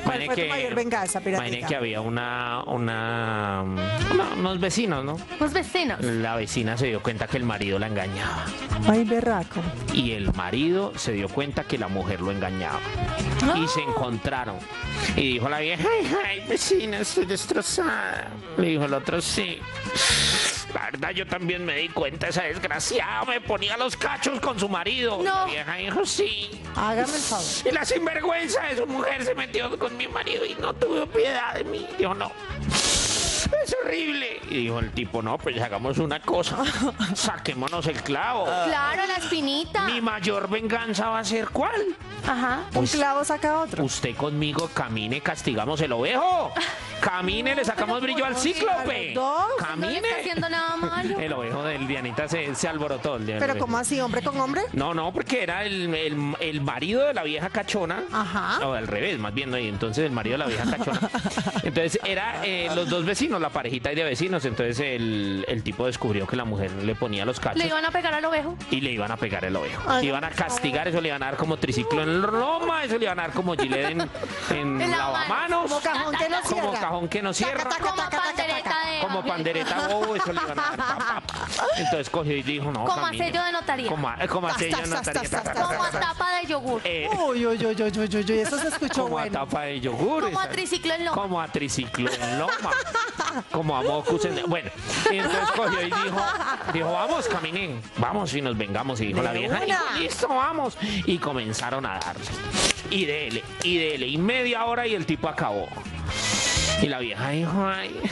¿Cuál fue tu mayor venganza, Imagine Piratica? que había unos vecinos, ¿no? Los vecinos. La vecina se dio cuenta que el marido la engañaba. Ay, berraco. Y el marido se dio cuenta que la mujer lo engañaba. Y se encontraron. Y dijo la vieja, ay, vecina, estoy destrozada. Le dijo el otro, sí. La verdad, yo también me di cuenta, esa desgraciada me ponía los cachos con su marido. Y la No. vieja dijo, sí. Hágame el favor. Y la sinvergüenza de su mujer se metió con mi marido y no tuvo piedad de mí. Dijo, no. Es horrible. Y dijo el tipo, no, pues hagamos una cosa. Saquémonos el clavo. Claro, la espinita. Mi mayor venganza va a ser ¿cuál? Ajá. Un clavo saca otro. Usted conmigo camine, castigamos el ovejo. Camine, le sacamos brillo al cíclope. ¿A los dos? No le está Camine. haciendo nada malo. El ovejo del Dianita se alborotó. Pero ¿cómo así, hombre con hombre? No, porque era el marido de la vieja cachona. Ajá. O al revés, más bien, ¿no? Y entonces el marido de la vieja cachona. Entonces era los dos vecinos, la parejita de vecinos. Entonces el tipo descubrió que la mujer le ponía los cachos Le iban a pegar al ovejo. y le iban a pegar el ovejo. Ay, Iban a castigar, eso le iban a dar como triciclo en Roma, eso le iban a dar como gilet en En lavamanos. Como cajón que no Como cierra. cajón que no cierra. Taca, Como taca, taca, pandereta taca. de... Como pandereta bobo, eso le iban a dar. Entonces cogió y dijo, no, Como a camine. sello de notaría. Como a sello de notaría. Como a tapa de yogur. Uy, uy, uy, uy, uy, uy, eso se escuchó Como a bueno. tapa de yogur. Como a esa. triciclo en loma. Como a triciclo en loma. Como a mocus en... Bueno, y entonces cogió y dijo, vamos, caminé. Vamos y nos vengamos. Y dijo De la vieja, una. dijo, listo, vamos. Y comenzaron a darle. Y dele, y dele. Y media hora y el tipo acabó. Y la vieja dijo,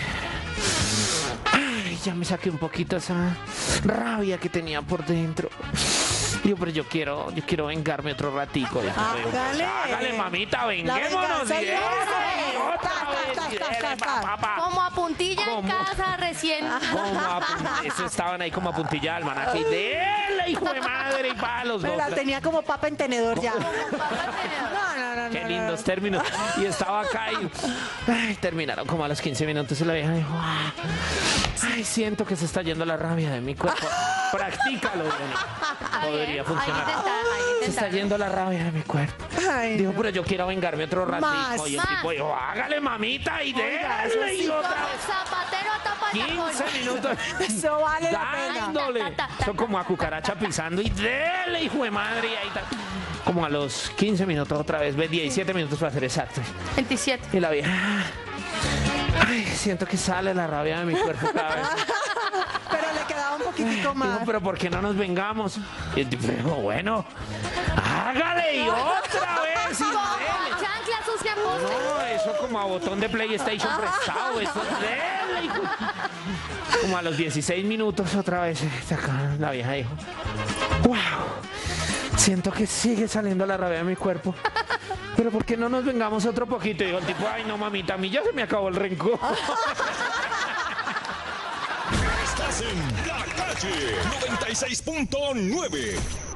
ay, ya me saqué un poquito esa rabia que tenía por dentro. Digo, pero yo quiero vengarme otro ratico. Dijo, Hágale. hágale, mamita, La venguémonos. venganza Y dele, viene. y otra Ta, vez, ta, y ta, dele, ta, ta. pa, pa, pa. Como a puntilla en ¿Cómo? casa recién. Eso estaban ahí como a puntilla de almanaque. Y dele, hijo de madre, y palos. Pero la tenía como papa en tenedor ya. No, Qué lindos términos. Y estaba acá y ay, terminaron como a los 15 minutos y la vieja dijo, ay, siento que se está yendo la rabia de mi cuerpo. Practícalo, Diana. Podría funcionar. Se está yendo la rabia de mi cuerpo. Ay, Dijo, pero yo quiero vengarme otro ratico. Más, Y el más. tipo dijo, hágale, mamita, y Oiga, eso dele. sí, Y otra Como vez. zapatero a tapa de 15 minutos. eso vale la pena. Dándole. Ta, ta, ta, ta. Eso como a cucaracha pisando y dele, hijo de madre. Y ahí está. Como a los 15 minutos otra vez, 17 minutos para ser exacto. 27. Y la vieja, ay, siento que sale la rabia de mi cuerpo cada vez. Pero le quedaba un poquitico Dijo, más. pero ¿por qué no nos vengamos? Y el tipo dijo, bueno, hágale y otra vez. Y dele. Chancla sucia poste. No, eso como a botón de PlayStation prestado, eso dele, hijo. Como a los 16 minutos otra vez, la vieja dijo, wow, siento que sigue saliendo la rabia de mi cuerpo. Pero ¿por qué no nos vengamos otro poquito? Y digo el tipo, ay no mamita, a mí ya se me acabó el rencor. Estás en La Calle 96.9.